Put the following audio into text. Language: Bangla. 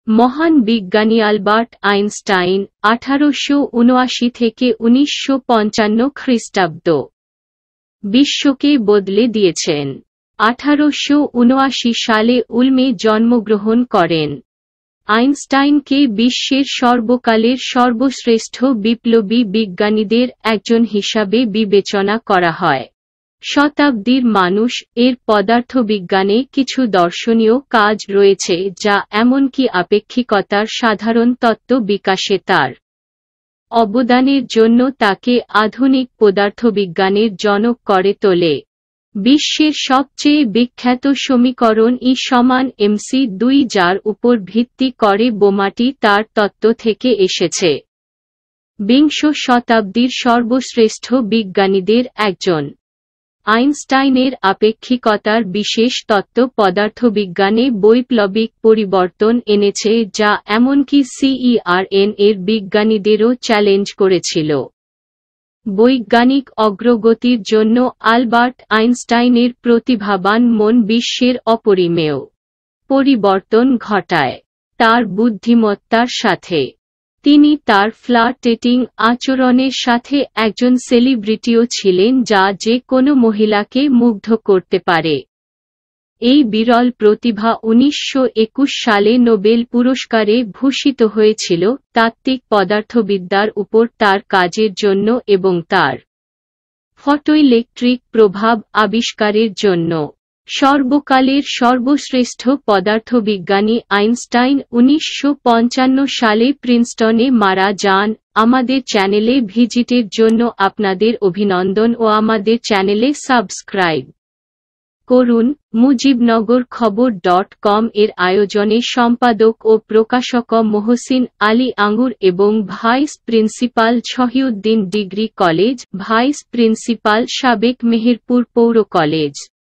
মহান বিজ্ঞানী আলবার্ট আইনস্টাইন 1879 থেকে 1955 খ্রিস্টাব্দ বিশ্বকে বদলে দিয়েছেন। 1879 সালে উলমে জন্মগ্রহণ করেন। আইনস্টাইনকে বিশ্বের সর্বকালের সর্বশ্রেষ্ঠ বিপ্লবী বিজ্ঞানীদের একজন হিসাবে বিবেচনা করা হয়। শতাব্দীর মানুষ এর পদার্থবিজ্ঞানে কিছু দর্শনীয় কাজ রয়েছে যা এমনকি আপেক্ষিকতার সাধারণ তত্ত্ব বিকাশে তার অবদানের জন্য তাকে আধুনিক পদার্থবিজ্ঞানের জনক করে তোলে। বিশ্বের সবচেয়ে বিখ্যাত সমীকরণ E=mc2 যার উপর ভিত্তি করে বোমাটি তার তত্ত্ব থেকে এসেছে। বিংশ শতাব্দীর সর্বশ্রেষ্ঠ বিজ্ঞানীদের একজন। আইনস্টাইনের আপেক্ষিকতার বিশেষ তত্ত্ব পদার্থবিজ্ঞানে বৈপ্লবিক পরিবর্তন এনেছে যা এমনকি CERN এর বিজ্ঞানীদেরও চ্যালেঞ্জ করেছিল। বৈজ্ঞানিক অগ্রগতির জন্য আলবার্ট আইনস্টাইনের প্রতিভাবান মন বিশ্বের অপরিমেয় পরিবর্তন ঘটায়। তার বুদ্ধিমত্তার সাথে তিনি তার ফ্লার্টেটিং আচরণের সাথে একজন সেলিব্রিটিও ছিলেন যা যে কোনো মহিলাকে মুগ্ধ করতে পারে। এই বিরল প্রতিভা 1921 সালে নোবেল পুরস্কারে ভূষিত হয়েছিল তাত্ত্বিক পদার্থবিদ্যার উপর তার কাজের জন্য এবং তার ফটোইলেকট্রিক প্রভাব আবিষ্কারের জন্য। সর্বকালের সর্বশ্রেষ্ঠ পদার্থবিজ্ঞানী আইনস্টাইন 1955 সালে প্রিন্সটনে মারা যান। আমাদের চ্যানেলে ভিজিটের জন্য আপনাদের অভিনন্দন ও আমাদের চ্যানেলে সাবস্ক্রাইব করুন। মুজিবনগরখবর.com এর আয়োজনে সম্পাদক ও প্রকাশক মহসিন আলী আঙ্গুর এবং vice principal Shahiuddin degree college, vice principal সাবেক মেহেরপুর পৌর কলেজ।